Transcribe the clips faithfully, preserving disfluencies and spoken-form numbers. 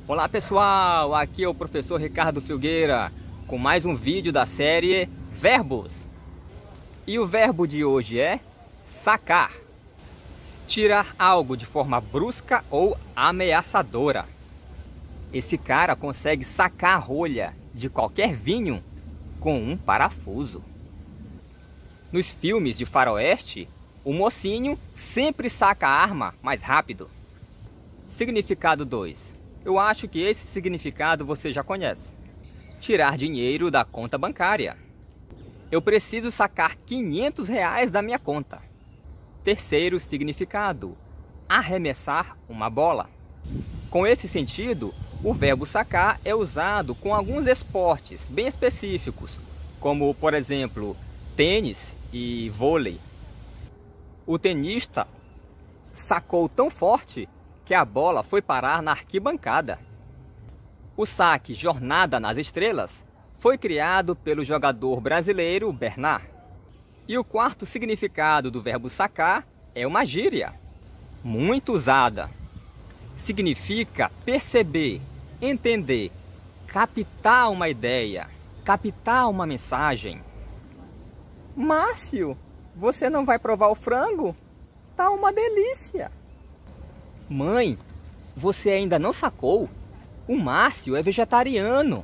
Olá pessoal, aqui é o professor Ricardo Filgueira com mais um vídeo da série Verbos. E o verbo de hoje é sacar. Tirar algo de forma brusca ou ameaçadora. Esse cara consegue sacar a rolha de qualquer vinho com um parafuso. Nos filmes de faroeste, o mocinho sempre saca a arma mais rápido. Significado dois. Eu acho que esse significado você já conhece. Tirar dinheiro da conta bancária. Eu preciso sacar quinhentos reais da minha conta. Terceiro significado. Arremessar uma bola. Com esse sentido, o verbo sacar é usado com alguns esportes bem específicos, como, por exemplo, tênis e vôlei. O tenista sacou tão forte que a bola foi parar na arquibancada. O saque Jornada nas Estrelas foi criado pelo jogador brasileiro Bernard. E o quarto significado do verbo sacar é uma gíria, muito usada. Significa perceber, entender, captar uma ideia, captar uma mensagem. Márcio, você não vai provar o frango? Tá uma delícia! Mãe, você ainda não sacou? O Márcio é vegetariano.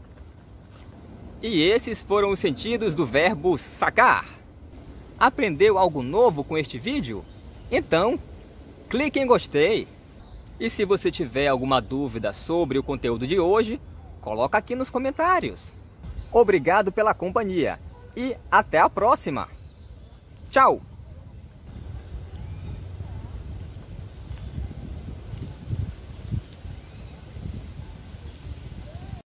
E esses foram os sentidos do verbo sacar. Aprendeu algo novo com este vídeo? Então, clique em gostei. E se você tiver alguma dúvida sobre o conteúdo de hoje, coloca aqui nos comentários. Obrigado pela companhia e até a próxima. Tchau!